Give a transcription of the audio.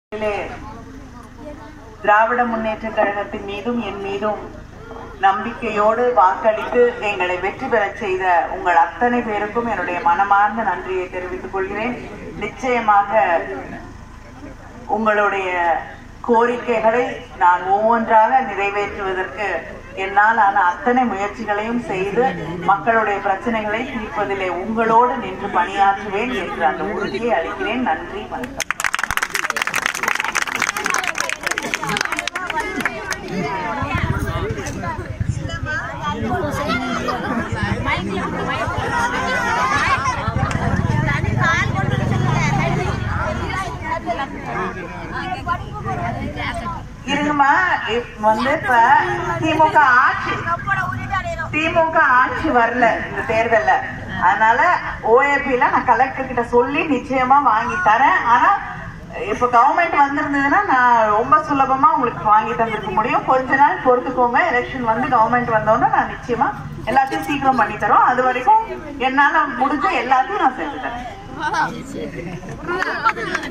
திராவிட முன்னேற்ற கழகத்தின் மீதும் என் மீதும் நம்பிக்கையோடு வாக்களித்து எங்களை வெற்றி பெறச் செய்த உங்கள் அத்தனை பேருக்கும் என்னுடைய மனமார்ந்த நன்றியை தெரிவித்துக் கொள்கிறேன். நிச்சயமாக உங்களுடைய கோரிக்கைகளை நான் ஒவ்வொன்றாக நிறைவேற்றுவதற்கு என்னால் ஆன அத்தனை முயற்சிகளையும் செய்து மக்களுடைய பிரச்சனைகளை தீர்ப்பதிலே உங்களோடு நின்று பணியாற்றுவேன் என்று அந்த உறுதியை அளிக்கிறேன். நன்றி, வணக்கம். இருங்கம்மா, வந்து இப்ப திமுக ஆட்சி வரல இந்த தேர்தல்ல, அதனால ஓஏபில நான் கலெக்டர் கிட்ட சொல்லி நிச்சயமா வாங்கி தரேன். ஆனா இப்ப கவர்மெண்ட் வந்திருந்ததுன்னா நான் ரொம்ப சுலபமா உங்களுக்கு வாங்கி தந்திருக்க முடியும். கொஞ்ச நாள் பொறுத்துக்கோங்க. எலெக்ஷன் வந்து கவர்மெண்ட் வந்தோன்னா நான் நிச்சயமா எல்லாத்தையும் சீக்கிரம் பண்ணி தரோம். அது வரைக்கும் என்னால முடிஞ்ச எல்லாத்தையும் நான் செஞ்சு தரேன்.